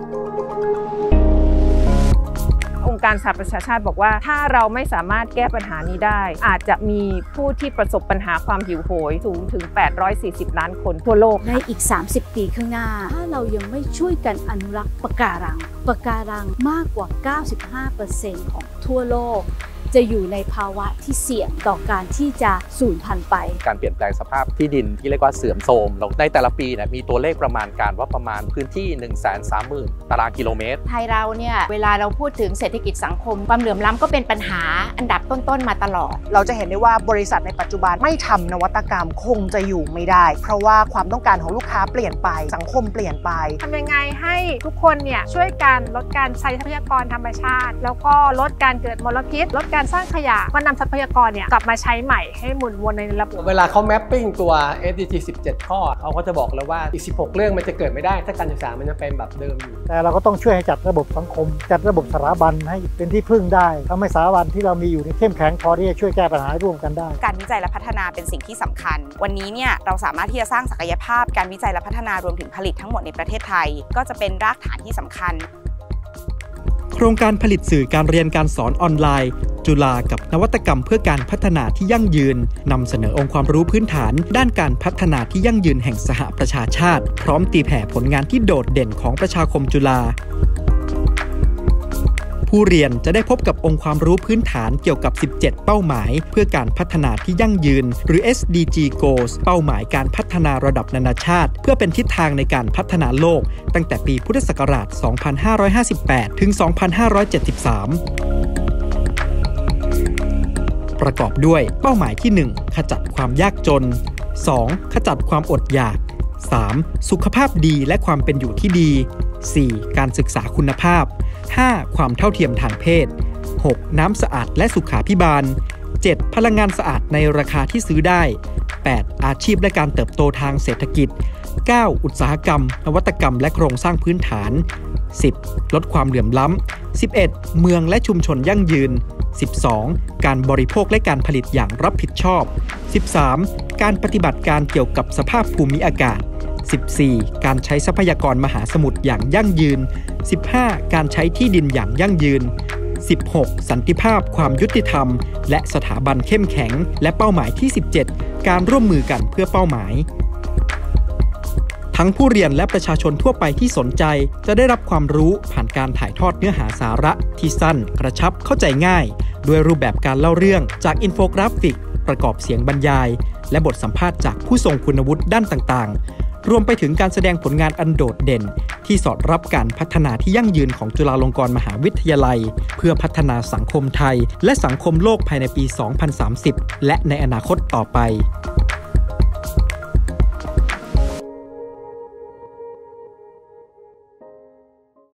องค์การสหประชาชาติบอกว่าถ้าเราไม่สามารถแก้ปัญหานี้ได้อาจจะมีผู้ที่ประสบปัญหาความหิวโหยสูงถึง840ล้านคนทั่วโลกในอีก30 ปีข้างหน้าถ้าเรายังไม่ช่วยกันอนุรักษ์ปะการังมากกว่า 95% ของทั่วโลกจะอยู่ในภาวะที่เสี่ยงต่อการที่จะสูญพันธุ์ไปการเปลี่ยนแปลงสภาพที่ดินที่เรียกว่าเสื่อมโทรมลงในแต่ละปีมีตัวเลขประมาณการว่าประมาณพื้นที่ 130,000 ตารางกิโลเมตรไทยเราเนี่ยเวลาเราพูดถึงเศรษฐกิจสังคมความเหลื่อมล้ำก็เป็นปัญหาอันดับต้นๆมาตลอดเราจะเห็นได้ว่าบริษัทในปัจจุบันไม่ทำนวัตกรรมคงจะอยู่ไม่ได้เพราะว่าความต้องการของลูกค้าเปลี่ยนไปสังคมเปลี่ยนไปทำยังไงให้ทุกคนเนี่ยช่วยกันลดการใช้ทรัพยากรธรรมชาติแล้วก็ลดการเกิดมลพิษลดการสร้างขยะนำทรัพยากรเนี่ยกลับมาใช้ใหม่ให้หมุนวนในระบบเวลาเขาแมปปิ้งตัว SDG 17 ข้อเขาก็จะบอกแล้วว่าอีก16เรื่องมันจะเกิดไม่ได้ถ้าการศึกษามันจะเป็นแบบเดิมอยู่แต่เราก็ต้องช่วยให้จัดระบบสังคมจัดระบบสถาบันให้เป็นที่พึ่งได้ทำให้สถาบันที่เรามีอยู่เข้มแข็งพอที่จะช่วยแก้ปัญหาร่วมกันได้การวิจัยและพัฒนาเป็นสิ่งที่สำคัญวันนี้เนี่ยเราสามารถที่จะสร้างศักยภาพการวิจัยและพัฒนารวมถึงผลิตทั้งหมดในประเทศไทยก็จะเป็นรากฐานที่สำคัญโครงการผลิตสื่อการเรียนการสอนออนไลน์จุฬากับนวัตกรรมเพื่อการพัฒนาที่ยั่งยืนนำเสนอองค์ความรู้พื้นฐานด้านการพัฒนาที่ยั่งยืนแห่งสหประชาชาติพร้อมตีแผ่ผลงานที่โดดเด่นของประชาคมจุฬาผู้เรียนจะได้พบกับองค์ความรู้พื้นฐานเกี่ยวกับ 17 เป้าหมายเพื่อการพัฒนาที่ยั่งยืนหรือ SDG Goals เป้าหมายการพัฒนาระดับนานาชาติเพื่อเป็นทิศทางในการพัฒนาโลกตั้งแต่ปีพุทธศักราช 2558 ถึง 2573 ประกอบด้วยเป้าหมายที่ 1 ขจัดความยากจน 2. ขจัดความอดอยาก 3. สุขภาพดีและความเป็นอยู่ที่ดี 4. การศึกษาคุณภาพ 5. ความเท่าเทียมทางเพศ 6. น้ำสะอาดและสุขาภิบาล 7. พลังงานสะอาดในราคาที่ซื้อได้ 8. อาชีพและการเติบโตทางเศรษฐกิจ 9. อุตสาหกรรมนวัตกรรมและโครงสร้างพื้นฐาน 10. ลดความเหลื่อมล้ำ 11. เมืองและชุมชนยั่งยืน 12. การบริโภคและการผลิตอย่างรับผิดชอบ 13. การปฏิบัติการเกี่ยวกับสภาพภูมิอากาศ 14. การใช้ทรัพยากรมหาสมุทรอย่างยั่งยืน 15. การใช้ที่ดินอย่างยั่งยืน 16. สันติภาพความยุติธรรมและสถาบันเข้มแข็งและเป้าหมายที่ 17 การร่วมมือกันเพื่อเป้าหมายทั้งผู้เรียนและประชาชนทั่วไปที่สนใจจะได้รับความรู้ผ่านการถ่ายทอดเนื้อหาสาระที่สั้นกระชับเข้าใจง่ายด้วยรูปแบบการเล่าเรื่องจากอินโฟกราฟิกประกอบเสียงบรรยายและบทสัมภาษณ์จากผู้ทรงคุณวุฒิด้านต่างๆรวมไปถึงการแสดงผลงานอันโดดเด่นที่สอดรับการพัฒนาที่ยั่งยืนของจุฬาลงกรณ์มหาวิทยาลัยเพื่อพัฒนาสังคมไทยและสังคมโลกภายในปี 2030 และในอนาคตต่อไป